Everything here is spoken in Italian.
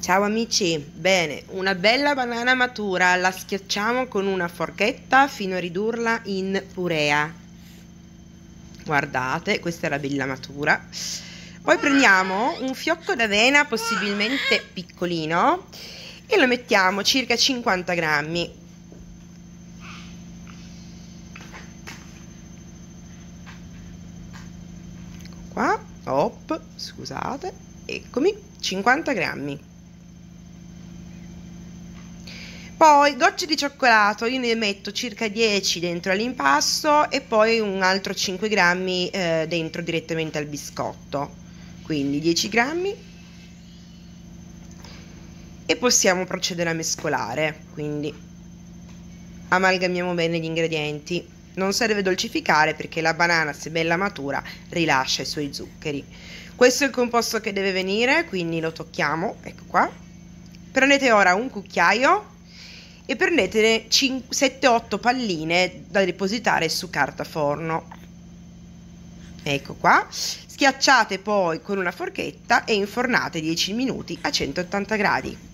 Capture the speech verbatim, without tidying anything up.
Ciao amici, bene, una bella banana matura la schiacciamo con una forchetta fino a ridurla in purea. Guardate, questa è la bella matura. Poi prendiamo un fiocco d'avena, possibilmente piccolino, e lo mettiamo circa cinquanta grammi. Qua, op, scusate, eccomi, cinquanta grammi. Poi gocce di cioccolato, io ne metto circa dieci dentro all'impasto e poi un altro cinque grammi eh, dentro direttamente al biscotto, quindi dieci grammi, e possiamo procedere a mescolare. Quindi amalgamiamo bene gli ingredienti. Non serve dolcificare perché la banana, se bella matura, rilascia i suoi zuccheri. Questo è il composto che deve venire, quindi lo tocchiamo, ecco qua. Prendete ora un cucchiaio e prendete sette otto palline da depositare su carta forno. Ecco qua. Schiacciate poi con una forchetta e infornate dieci minuti a centottanta gradi.